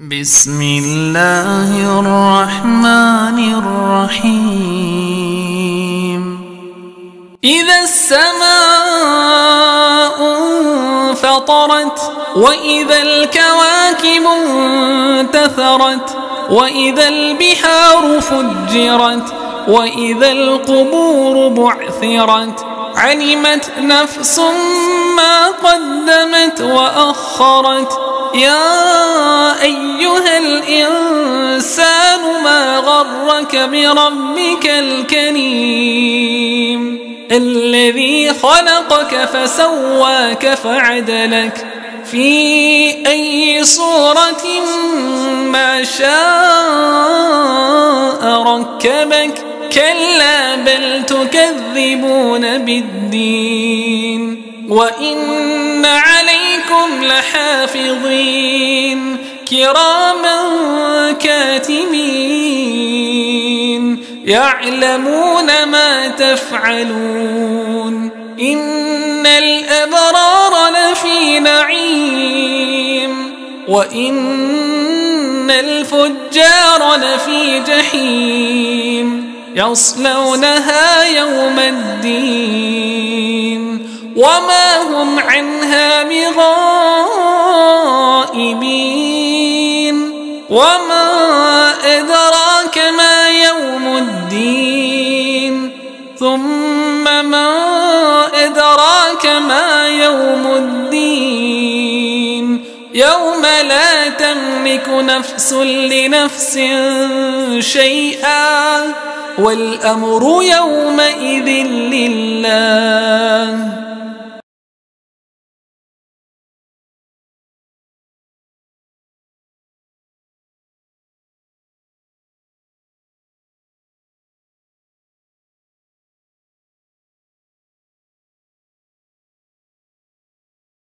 بسم الله الرحمن الرحيم. إذا السماء انفطرت وإذا الكواكب انتثرت وإذا البحار فجرت وإذا القبور بعثرت علمت نفس ما قدمت وأخرت. يا أيها الإنسان ما غرك بربك الكريم الذي خلقك فسواك فعدلك في أي صورة ما شاء ركبك. كلا بل تكذبون بالدين وإن عليكم لحافظين كراما كاتبين يعلمون ما تفعلون. إن الأبرار لفي نعيم وإن الفجار لفي جحيم يصلونها يوم الدين وما هم عنها بغائبين. وما أدراك ما يوم الدين ثم ما أدراك ما يوم الدين يوم لا تملك نفس لنفس شيئا والأمر يومئذ لله.